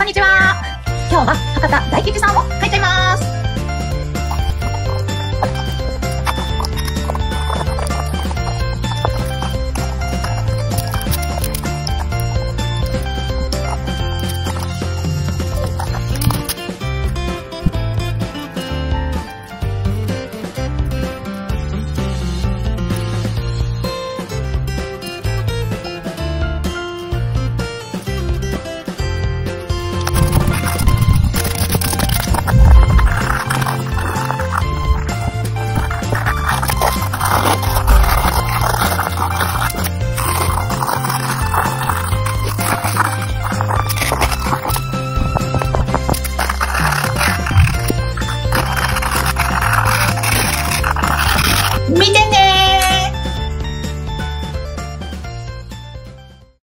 こんにちは。今日は博多大吉さんを描いちゃいます。